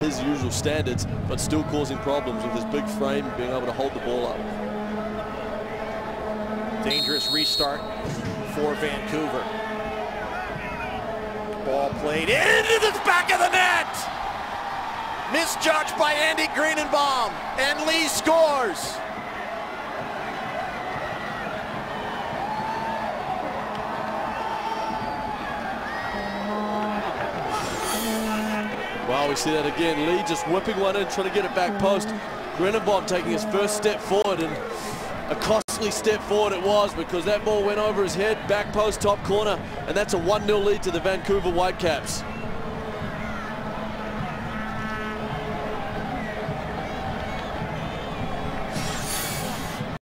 his usual standards, but still causing problems with his big frame, being able to hold the ball up. Dangerous restart for Vancouver. Ball played into the back of the net. Misjudged by Andy Greenenbaum, and Lee scores. Well, we see that again. Lee just whipping one in, trying to get it back post. Greenenbaum taking his first step forward, and a costly step forward it was, because that ball went over his head, back post, top corner, and that's a 1-0 lead to the Vancouver Whitecaps.